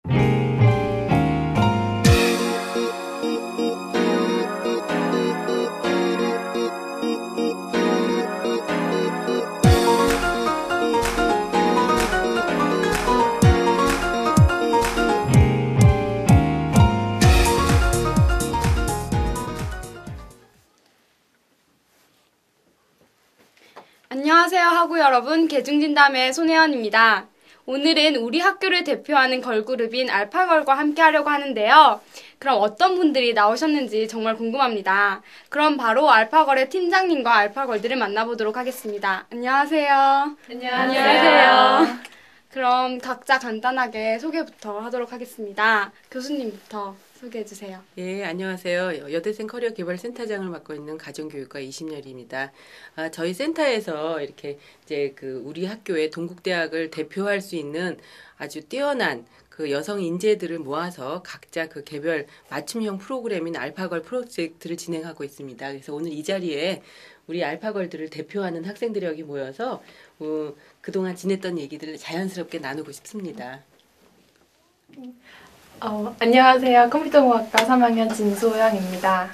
안녕하세요 학우 여러분, 개중진담의 손혜연입니다. 오늘은 우리 학교를 대표하는 걸그룹인 알파걸과 함께 하려고 하는데요. 그럼 어떤 분들이 나오셨는지 정말 궁금합니다. 그럼 바로 알파걸의 팀장님과 알파걸들을 만나보도록 하겠습니다. 안녕하세요. 안녕하세요. 그럼 각자 간단하게 소개부터 하도록 하겠습니다. 교수님부터 소개해주세요. 예, 안녕하세요. 여대생 커리어 개발 센터장을 맡고 있는 가정교육과 이심열입니다. 저희 센터에서 이렇게 이제 우리 학교의 동국대학을 대표할 수 있는 아주 뛰어난 그 여성 인재들을 모아서 각자 그 개별 맞춤형 프로그램인 알파걸 프로젝트를 진행하고 있습니다. 그래서 오늘 이 자리에 우리 알파걸들을 대표하는 학생들이 여기 모여서 그동안 지냈던 얘기들을 자연스럽게 나누고 싶습니다. 안녕하세요. 컴퓨터공학과 3학년 진소영입니다.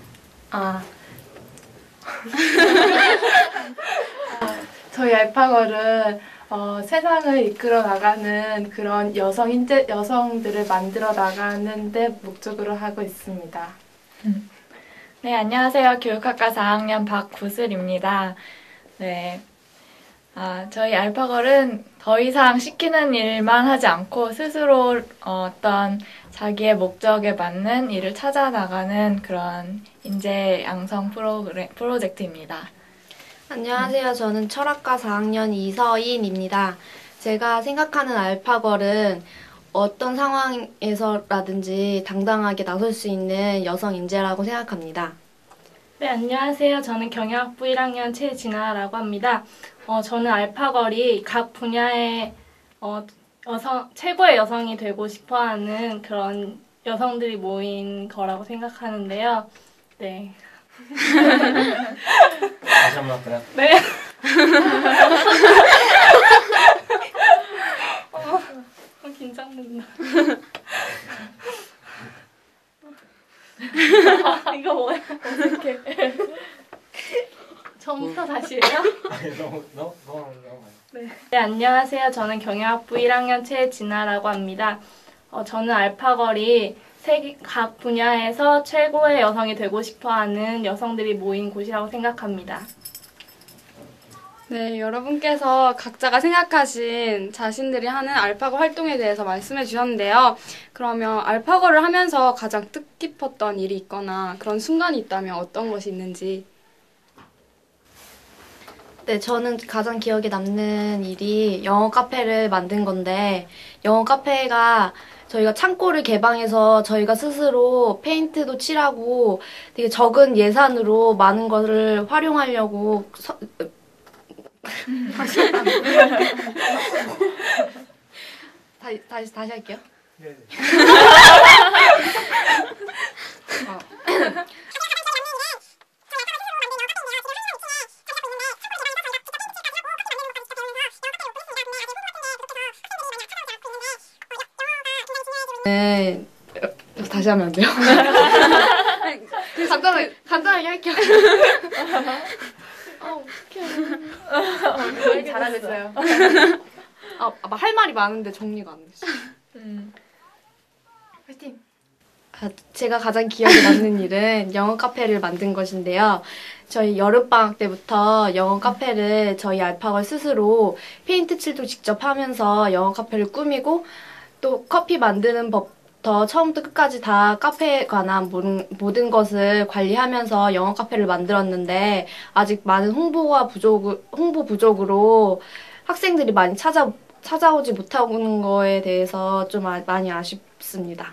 저희 알파걸은 세상을 이끌어 나가는 그런 여성들을 만들어 나가는 데 목적으로 하고 있습니다. 네, 안녕하세요. 교육학과 4학년 박구슬입니다. 네. 저희 알파걸은 더 이상 시키는 일만 하지 않고 스스로 어떤 자기의 목적에 맞는 일을 찾아 나가는 그런 인재 양성 프로젝트입니다. 안녕하세요. 저는 철학과 4학년 이서인입니다. 제가 생각하는 알파걸은 어떤 상황에서라든지 당당하게 나설 수 있는 여성 인재라고 생각합니다. 네, 안녕하세요. 저는 경영학부 1학년 최진아라고 합니다. 저는 알파걸이 각 분야의 최고의 여성이 되고 싶어하는 그런 여성들이 모인 거라고 생각하는데요. 네. 다시 한번 할까요? 네. 긴장된다. 이거 뭐야? 어떡해. 처음부터 다시 해요? 너무 네, 안녕하세요. 저는 경영학부 1학년 최진아라고 합니다. 저는 알파걸이 각 분야에서 최고의 여성이 되고 싶어하는 여성들이 모인 곳이라고 생각합니다. 네, 여러분께서 각자가 생각하신 자신들이 하는 알파걸 활동에 대해서 말씀해 주셨는데요. 그러면 알파걸을 하면서 가장 뜻깊었던 일이 있거나 그런 순간이 있다면 어떤 것이 있는지. 네, 저는 가장 기억에 남는 일이 영어 카페를 만든 건데, 영어 카페가 저희가 창고를 개방해서 저희가 스스로 페인트도 칠하고 되게 적은 예산으로 많은 것을 활용하려고 다시 할게요. 네. 네, 다시 하면 안 돼요? 간단하게 할게요. 어떡해. 잘하고 있어요. 할 말이 많은데 정리가 안 됐어. 화이팅! 제가 가장 기억에 남는 일은 영어 카페를 만든 것인데요. 저희 여름방학 때부터 영어 카페를 저희 알파걸 스스로 페인트 칠도 직접 하면서 영어 카페를 꾸미고 또 커피 만드는 법부터 처음부터 끝까지 다 카페에 관한 모든 것을 관리하면서 영어 카페를 만들었는데 아직 많은 홍보 부족으로 학생들이 많이 찾아오지 못하는 거에 대해서 좀 많이 아쉽습니다.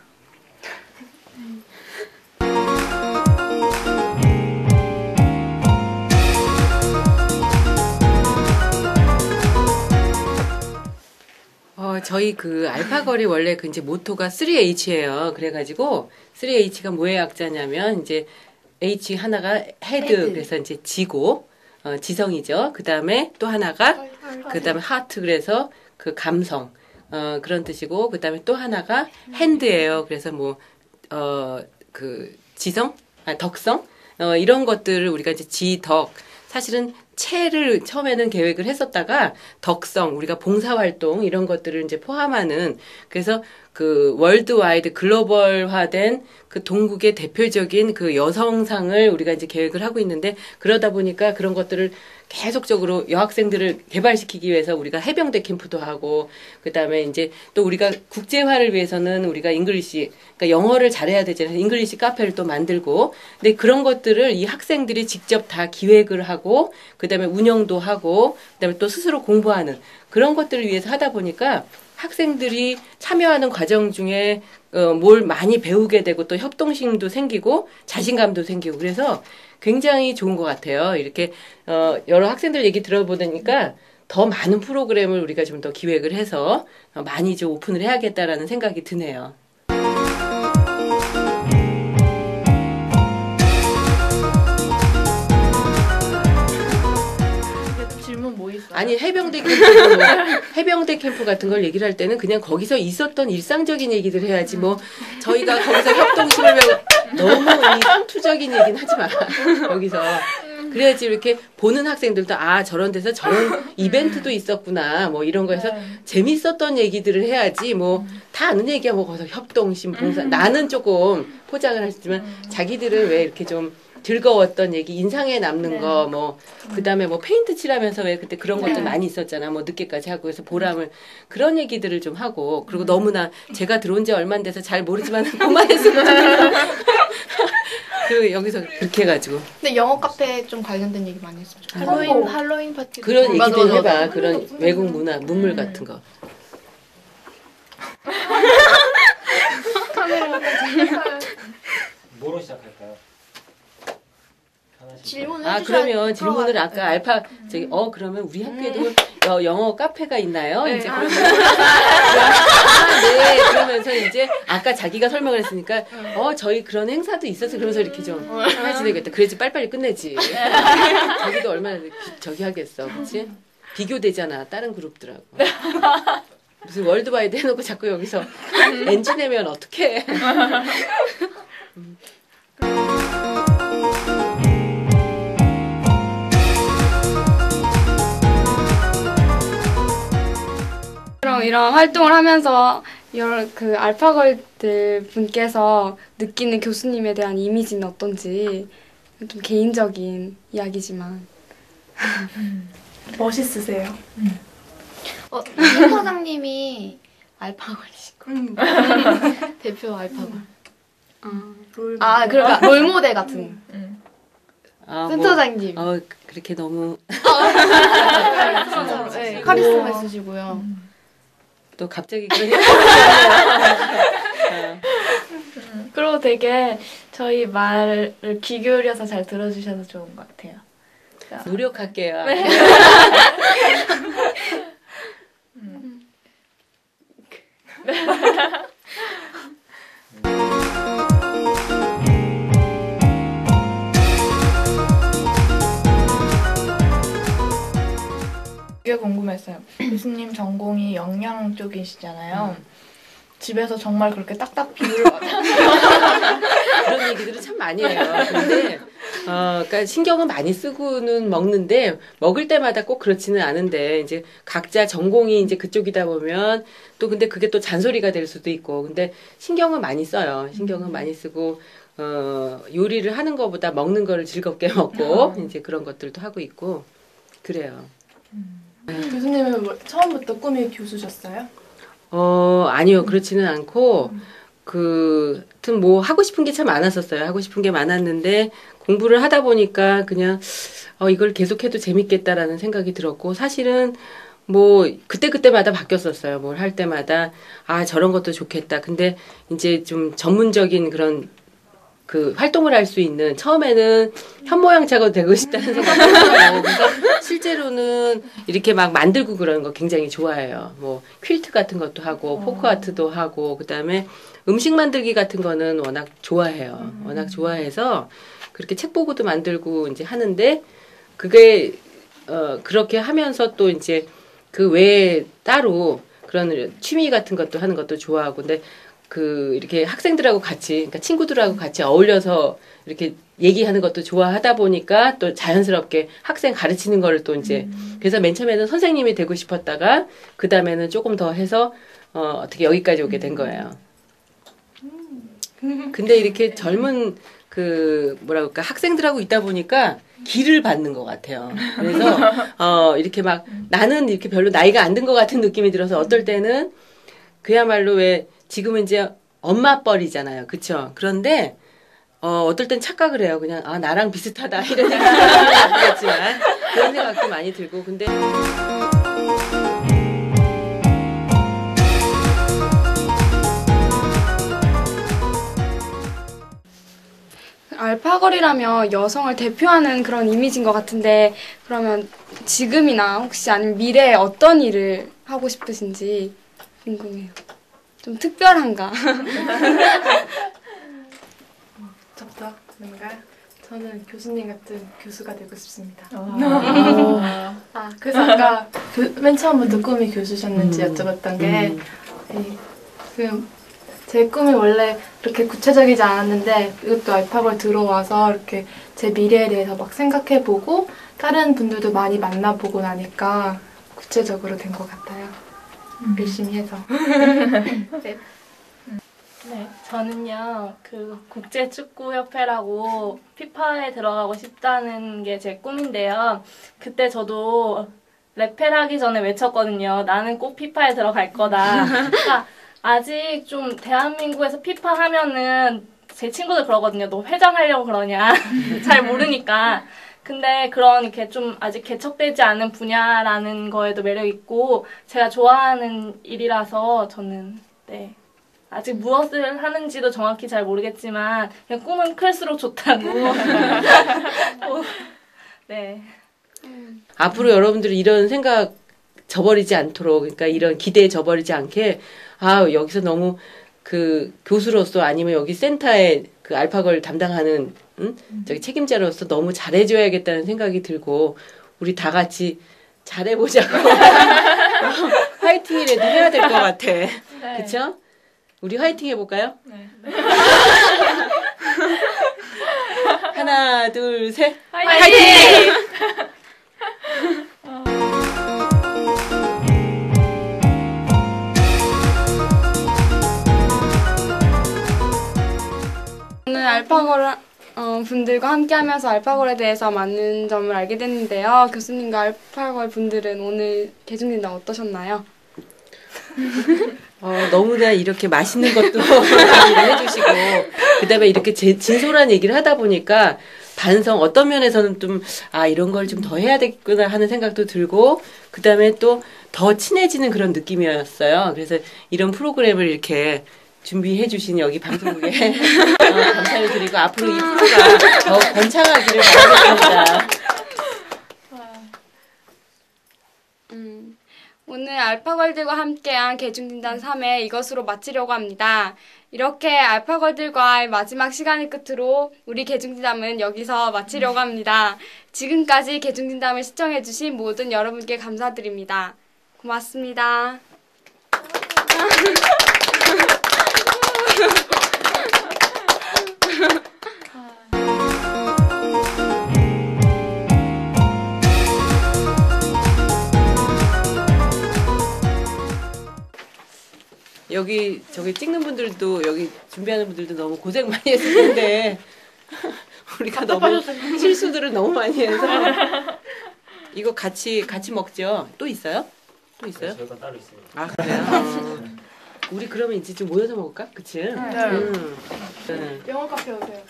저희 알파걸이 원래 이제 모토가 3H예요. 그래가지고 3H가 뭐의 약자냐면 이제 H 하나가 헤드. 그래서 이제 지고 지성이죠. 그 다음에 또 하나가 그 다음에 하트. 그래서 감성. 그런 뜻이고, 그 다음에 또 하나가 핸드예요. 그래서 지성? 덕성? 이런 것들을 우리가 이제 지덕. 사실은 채를 처음에는 계획을 했었다가 덕성, 우리가 봉사활동 이런 것들을 이제 포함하는 그래서 그 월드와이드 글로벌화된 그 동국의 대표적인 그 여성상을 우리가 이제 계획을 하고 있는데 그러다 보니까 그런 것들을 계속적으로 여학생들을 개발시키기 위해서 우리가 해병대 캠프도 하고 그다음에 이제 또 우리가 국제화를 위해서는 우리가 잉글리시 그러니까 영어를 잘해야 되잖아요. 잉글리시 카페를 또 만들고 근데 그런 것들을 이 학생들이 직접 다 기획을 하고 그다음에 운영도 하고 그다음에 또 스스로 공부하는 그런 것들을 위해서 하다 보니까 학생들이 참여하는 과정 중에 뭘 많이 배우게 되고 또 협동심도 생기고 자신감도 생기고 그래서 굉장히 좋은 것 같아요. 이렇게 여러 학생들 얘기 들어보니까 더 많은 프로그램을 우리가 좀 더 기획을 해서 많이 좀 오픈을 해야겠다라는 생각이 드네요. 질문 뭐 있어요? 아니 해병대 캠프 같은 걸 얘기를 할 때는 그냥 거기서 있었던 일상적인 얘기들 해야지 뭐 저희가 거기서 협동심을 배우고 너무 이 투적인 얘기는 하지 마 여기서 그래야지 이렇게 보는 학생들도 아 저런 데서 저런 이벤트도 있었구나 뭐 이런 거에서 재밌었던 얘기들을 해야지 뭐 다 아는 얘기야 뭐 거기서 협동심 봉사 나는 조금 포장을 하시지만 자기들은 왜 이렇게 좀 즐거웠던 얘기, 인상에 남는 거, 뭐, 그 다음에 뭐 페인트 칠하면서 왜 그때 그런 것들 많이 있었잖아. 뭐 늦게까지 하고 그래서 보람을, 그런 얘기들을 좀 하고, 그리고 너무나 제가 들어온 지 얼마 안 돼서 잘 모르지만 그만했으면 그 여기서 그렇게 해가지고. 근데 영어 카페 좀 관련된 얘기 많이 했었죠. 할로윈 파티. 그런 맞아, 얘기들 맞아. 해봐. 그런 외국 문화, 문물 같은 거. 뭐로 시작할까요? 질문을 아, 해주셔야- 그러면 질문을 들어가요. 아까 알파, 그러면 우리 학교에도 영어 카페가 있나요? 이제 그러면. 네, 그러면서 이제 아까 자기가 설명을 했으니까, 저희 그런 행사도 있어서 그러면서 이렇게 좀 해야지 되겠다. 그래야지 빨리빨리 끝내지. 자기도 얼마나 저기 하겠어. 그치? 비교되잖아. 다른 그룹들하고. 무슨 월드와이드 해놓고 자꾸 여기서 엔진 내면 어떡해. 그럼 이런 활동을 하면서 여러 그 알파걸들 분께서 느끼는 교수님에 대한 이미지는 어떤지 좀 개인적인 이야기지만 멋있으세요. 센터장님이 알파걸이시고 대표 알파걸. 그러니까 롤모델 같은 아, 센터장님. 그렇게 너무. 네, 카리스마 있으시고요. 또 갑자기 그런 그리고 되게 저희 말을 귀 기울여서 잘 들어주셔서 좋은 것 같아요. 노력할게요. 되게 궁금했어요. 교수님 전공이 영양 쪽이시잖아요. 집에서 정말 그렇게 딱딱 비율을 그런 얘기들을 참 많이 해요. 근데, 그러니까 신경은 많이 쓰고는 먹는데, 먹을 때마다 꼭 그렇지는 않은데, 이제 각자 전공이 이제 그쪽이다 보면, 또 근데 그게 또 잔소리가 될 수도 있고, 근데 신경은 많이 써요. 신경은 많이 쓰고, 요리를 하는 것보다 먹는 거를 즐겁게 먹고, 이제 그런 것들도 하고 있고, 그래요. 교수님은 처음부터 꿈이 교수셨어요? 아니요. 그렇지는 않고, 하여튼 뭐 하고 싶은 게 참 많았었어요. 하고 싶은 게 많았는데, 공부를 하다 보니까 그냥, 이걸 계속해도 재밌겠다라는 생각이 들었고, 사실은 뭐, 그때그때마다 바뀌었었어요. 뭘 할 때마다, 저런 것도 좋겠다. 근데 이제 좀 전문적인 그런 그 활동을 할 수 있는 처음에는 현모양처가 되고 싶다는 생각이 들어요. 그래서 실제로는 이렇게 막 만들고 그러는 거 굉장히 좋아해요. 뭐 퀼트 같은 것도 하고 포크 아트도 하고 그다음에 음식 만들기 같은 거는 워낙 좋아해요. 워낙 좋아해서 그렇게 책 보고도 만들고 이제 하는데 그게 그렇게 하면서 또 이제 그 외에 따로 그런 취미 같은 것도 하는 것도 좋아하고 근데 그 이렇게 학생들하고 같이 그러니까 친구들하고 같이 어울려서 이렇게 얘기하는 것도 좋아하다 보니까 또 자연스럽게 학생 가르치는 거를 또 이제 그래서 맨 처음에는 선생님이 되고 싶었다가 그 다음에는 조금 더 해서 어떻게 여기까지 오게 된 거예요. 근데 이렇게 젊은 그 뭐라 그럴까 학생들하고 있다 보니까 기를 받는 것 같아요. 그래서 이렇게 막 나는 이렇게 별로 나이가 안 든 것 같은 느낌이 들어서 어떨 때는 그야말로 왜 지금은 이제 엄마 뻘이잖아요. 그쵸? 그런데 어떨 땐 착각을 해요. 그냥 아 나랑 비슷하다 이런 생각이 들었지만 그런 생각도 많이 들고 근데 알파걸이라면 여성을 대표하는 그런 이미지인 것 같은데 그러면 지금이나 혹시 아니면 미래에 어떤 일을 하고 싶으신지 궁금해요. 좀 특별한가? 적당한가요? 저는 교수님 같은 교수가 되고 싶습니다. 그래서 아까 맨 처음부터 꿈이 교수셨는지 여쭤봤던 게 제 꿈이 원래 그렇게 구체적이지 않았는데 이것도 알파걸 들어와서 이렇게 제 미래에 대해서 막 생각해보고 다른 분들도 많이 만나보고 나니까 구체적으로 된 것 같아요. 열심히 해서. 네, 저는요, 그 국제축구협회라고 피파에 들어가고 싶다는 게 제 꿈인데요. 그때 저도 랩펠 하기 전에 외쳤거든요. 나는 꼭 피파에 들어갈 거다. 그러니까 아직 좀 대한민국에서 피파 하면은 제 친구들 그러거든요. 너 회장 하려고 그러냐. 잘 모르니까. 근데 그런 이렇게 좀 아직 개척되지 않은 분야라는 거에도 매력 있고 제가 좋아하는 일이라서 저는 네. 아직 무엇을 하는지도 정확히 잘 모르겠지만 그냥 꿈은 클수록 좋다고. 네. 앞으로 여러분들이 이런 생각 저버리지 않도록 그러니까 이런 기대에 저버리지 않게 여기서 너무 그 교수로서 아니면 여기 센터에 그 알파걸 담당하는 저기 책임자로서 너무 잘해줘야겠다는 생각이 들고 우리 다 같이 잘해보자고 화이팅이라도 해야 될 것 같아. 네. 그쵸? 우리 화이팅 해볼까요? 네. 하나, 둘, 셋. 화이팅! 오늘 알파걸 분들과 함께하면서 알파걸에 대해서 많은 점을 알게 됐는데요. 교수님과 알파걸 분들은 오늘 개중진단 어떠셨나요? 너무나 이렇게 맛있는 것도 얘기를 해주시고 그다음에 이렇게 진솔한 얘기를 하다 보니까 반성 어떤 면에서는 좀 이런 걸 좀 더 해야 되겠구나 하는 생각도 들고 그다음에 또 더 친해지는 그런 느낌이었어요. 그래서 이런 프로그램을 이렇게 준비해 주신 여기 방송국에 감사를 드리고 앞으로 이 프로가 더 번창하기를 바라겠습니다. 오늘 알파걸들과 함께한 개중진단 3회 이것으로 마치려고 합니다. 이렇게 알파걸들과의 마지막 시간을 끝으로 우리 개중진담은 여기서 마치려고 합니다. 지금까지 개중진담을 시청해주신 모든 여러분께 감사드립니다. 고맙습니다. 여기 저기 찍는 분들도 여기 준비하는 분들도 너무 고생 많이 했을 텐데 우리가 너무 실수들을 너무 많이 해서 이거 같이 먹죠. 또 있어요? 또 있어요? 저희가 따로 있습니다. 아 그래요? 우리 그러면 이제 좀 모여서 먹을까? 그치? 네. 영어 카페 오세요.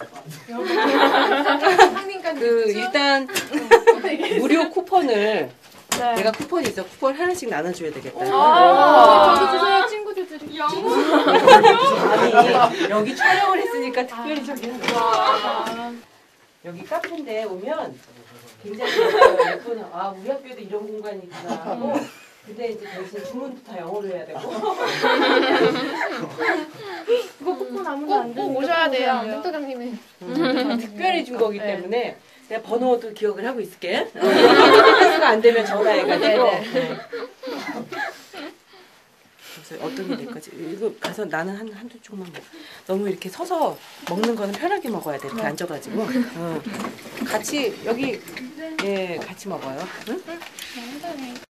일단 무료 쿠폰을 내가 쿠폰이 있어. 쿠폰 하나씩 나눠줘야 되겠다. 저도 주세요. 친구들 드릴게요. 아니 여기 촬영을 했으니까 특별히 저기 여기 카페인데 오면 굉장히 예쁜 우리 학교에도 이런 공간이 있구나 하고 근데 이제 대신 주문도 다 영어로 해야 되고 그거 쿠폰 아무도 안 꼭 오셔야 돼요. 센터장님이. 특별히 준 거기 때문에 내가 번호도 기억을 하고 있을게. 수가 안 되면 전화해가지고. 모르겠어요. 어떤 게 될까지. 이거 가서 나는 한두 쪽만 먹어. 너무 이렇게 서서 먹는 거는 편하게 먹어야 돼. 이렇게 앉아가지고. 같이 여기 예 같이 먹어요. 응?